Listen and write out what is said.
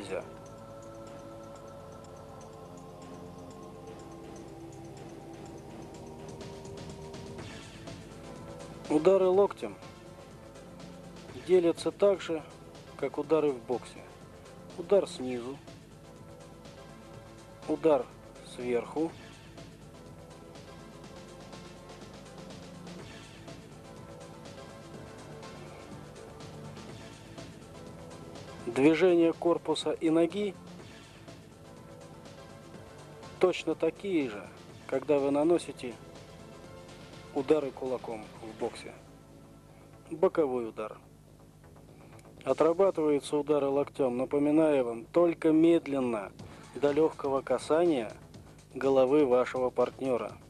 нельзя. Удары локтем делятся так же, как удары в боксе. Удар снизу, удар сверху, движения корпуса и ноги точно такие же, когда вы наносите удары кулаком в боксе. Боковой удар. Отрабатываются удары локтем, напоминаю вам, только медленно, до легкого касания головы вашего партнера.